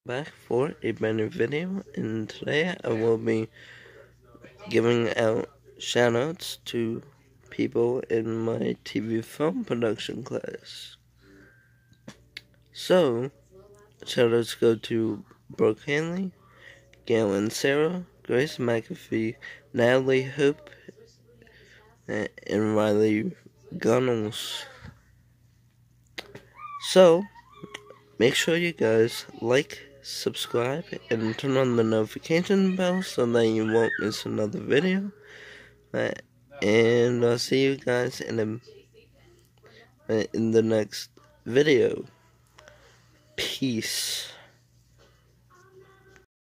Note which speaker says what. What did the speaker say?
Speaker 1: Back for a brand new video, and today I will be giving out shoutouts to people in my TV film production class. So, shoutouts go to Brooke, Hanley, Gail, Inserra, Grace, McAfee, Natalie, Hope, and Riley Gunnels. So, make sure you guys like, subscribe, and turn on the notification bell so that you won't miss another video. And I'll see you guys in the next video. Peace.